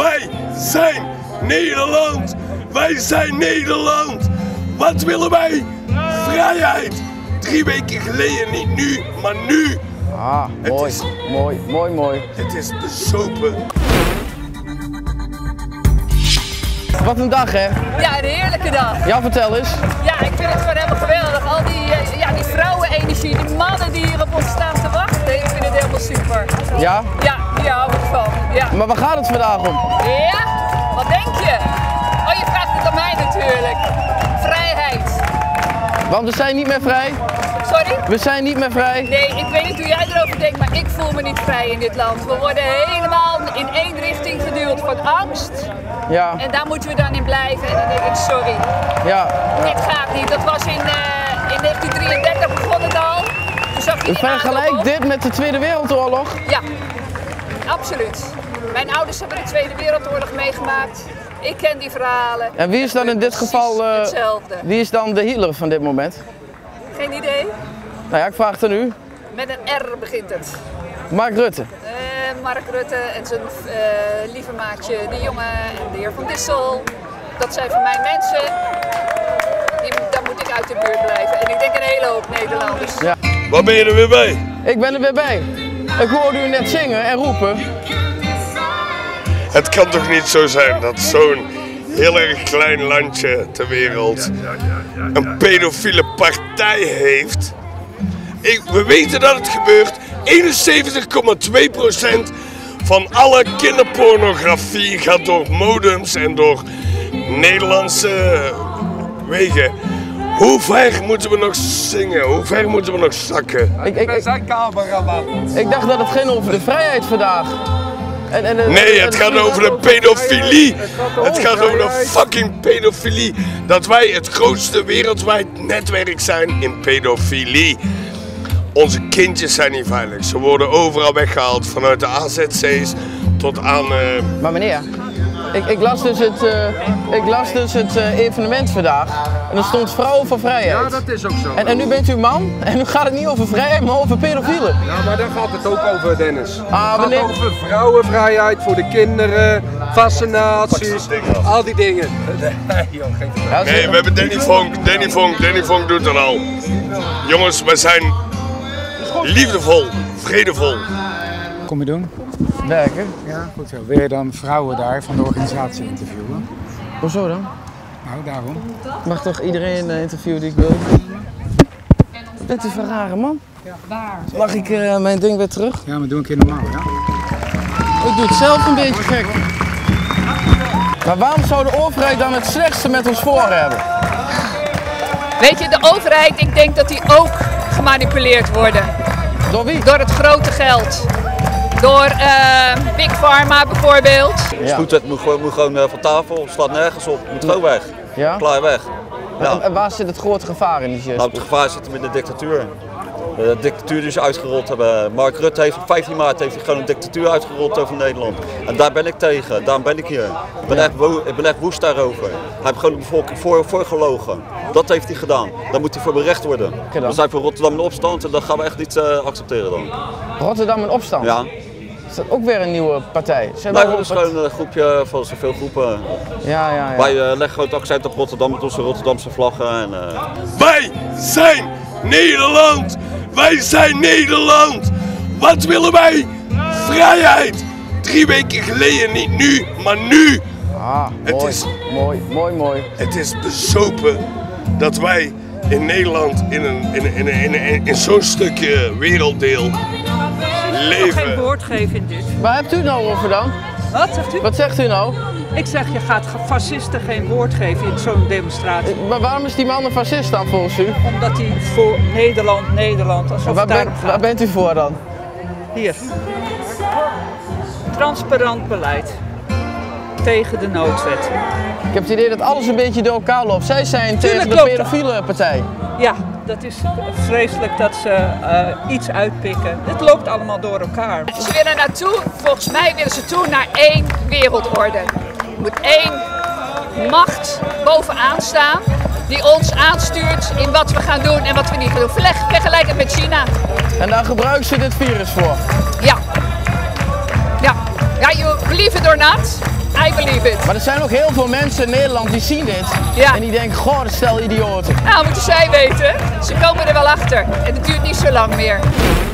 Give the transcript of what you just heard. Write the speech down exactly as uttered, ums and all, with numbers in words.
Wij zijn Nederland. Wij zijn Nederland. Wat willen wij? Vrijheid. Drie weken geleden, niet nu, maar nu. Ah, mooi, is, mooi, mooi, mooi. Het is de sopen. Wat een dag, hè? Ja, een heerlijke dag. Ja, vertel eens. Ja, ik vind het gewoon helemaal geweldig. Al die, uh, ja, die vrouwenenergie, die mannen die hier op ons staan te wachten. Ik vind het helemaal super. Ja? Ja, hier hou ik van. Ja. Maar waar gaat het vandaag om? Ja? Wat denk je? Oh, je vraagt het aan mij natuurlijk. Vrijheid. Want we zijn niet meer vrij. Sorry? We zijn niet meer vrij. Nee, ik weet niet hoe jij erover denkt, maar ik voel me niet vrij in dit land. We worden helemaal in één richting geduwd van angst. Ja. En daar moeten we dan in blijven. En dan denk ik, sorry. Ja. Dit gaat niet. Dat was in, uh, in negentien drieëndertig begon het al. Toen zag je U vergelijkt dit met de Tweede Wereldoorlog? Ja, absoluut. Mijn ouders hebben de Tweede Wereldoorlog meegemaakt. Ik ken die verhalen. En wie is dan in dit geval uh, hetzelfde. Wie is dan de Hitler van dit moment? Geen idee. Nou ja, ik vraag het aan u. Met een R begint het. Mark Rutte. Uh, Mark Rutte en zijn uh, lieve maatje De Jonge en de heer Van Dissel. Dat zijn voor mij mensen, die, daar moet ik uit de buurt blijven. En ik denk een hele hoop Nederlanders. Ja. Waar ben je er weer bij? Ik ben er weer bij. Ik hoorde u net zingen en roepen. Het kan toch niet zo zijn dat zo'n heel erg klein landje ter wereld een pedofiele partij heeft? Ik, we weten dat het gebeurt. eenenzeventig komma twee procent van alle kinderpornografie gaat door modems en door Nederlandse wegen. Hoe ver moeten we nog zingen? Hoe ver moeten we nog zakken? Ik, ik, ik, ik dacht dat het ging over de vrijheid vandaag. En, en, en, nee, het gaat over de pedofilie. Het gaat over de fucking pedofilie. Dat wij het grootste wereldwijd netwerk zijn in pedofilie. Onze kindjes zijn niet veilig. Ze worden overal weggehaald. Vanuit de A Z C's tot aan... Uh... Maar meneer, ik, ik las dus het, uh, ik las dus het uh, evenement vandaag. En er stond Vrouwen voor Vrijheid. Ja, dat is ook zo. En, en nu bent u man. En nu gaat het niet over vrijheid, maar over pedofielen. Ja, maar daar gaat het ook over, Dennis. Ah, het gaat meneer... over vrouwenvrijheid voor de kinderen, vaccinaties, al die dingen. Nee, joh, geen... nee, we hebben Danny Vonk. Danny Vonk, Danny Vonk doet het al. Jongens, wij zijn liefdevol, vredevol. Kom je doen? Werken? Ja, goed zo. Wil je dan vrouwen daar van de organisatie interviewen? Hoezo dan? Nou, daarom. Mag toch iedereen uh, interviewen die ik wil? Wat bent u voor een rare man? Ja. Waar? Mag ik uh, mijn ding weer terug? Ja, maar doe een keer normaal, ja? Ik doe het zelf een beetje gek. Maar waarom zou de overheid dan het slechtste met ons voor hebben? Weet je, de overheid, ik denk dat die ook gemanipuleerd worden. Door wie? Door het grote geld. Door uh, Big Pharma bijvoorbeeld. Ja. Spoedwet moet gewoon, moet gewoon uh, van tafel, slaat nergens op, moet gewoon weg. Ja? Klaar weg. Ja. En, en waar zit het grote gevaar in die nou, het gevaar zit hem in de dictatuur. De dictatuur die ze uitgerold hebben. Mark Rutte heeft op vijftien maart heeft hij gewoon een dictatuur uitgerold over Nederland. En daar ben ik tegen, daarom ben ik hier. Ik ben, ja. echt, ik ben echt woest daarover. Hij heeft gewoon de bevolking voor, voorgelogen. Dat heeft hij gedaan. Daar moet hij voor berecht worden. We zijn voor Rotterdam in opstand en dat gaan we echt niet uh, accepteren dan. Rotterdam in opstand? Ja. Is dat ook weer een nieuwe partij? Nee, dat is gewoon een groepje van zoveel groepen. Ja, ja, ja. Wij uh, leggen gewoon het accent op Rotterdam met onze Rotterdamse vlaggen. En, uh... Wij zijn Nederland! Wij zijn Nederland! Wat willen wij? Vrijheid! Drie weken geleden, niet nu, maar nu! Ah, het mooi, is, mooi, mooi, mooi. Het is besopen dat wij in Nederland in, een, in, in, in, in, in zo'n stukje werelddeel leven. Ik ga geen woord geven in dit. Waar hebt u het nou over dan? Wat zegt u? Wat zegt u nou? Ik zeg, je gaat fascisten geen woord geven in zo'n demonstratie. Maar waarom is die man een fascist dan volgens u? Omdat hij voor Nederland, Nederland, alsof waar, het daarom ben, gaat. waar bent u voor dan? Hier. Transparant beleid. Tegen de noodwet. Ik heb het idee dat alles een beetje door elkaar loopt. Zij zijn Tuurlijk tegen de pedofiele partij. Ja, dat is vreselijk dat ze uh, iets uitpikken. Het loopt allemaal door elkaar. Ze willen naartoe, volgens mij willen ze toe naar één wereldorde. Er moet één macht bovenaan staan die ons aanstuurt in wat we gaan doen en wat we niet gaan doen. Vergelijk het met China. En daar gebruiken ze dit virus voor? Ja. Ja, ja, you believe it or not. I believe it. Maar er zijn ook heel veel mensen in Nederland die zien dit. Ja. En die denken, goh, dat stel idioten. Nou, moeten zij weten. Ze komen er wel achter. En het duurt niet zo lang meer.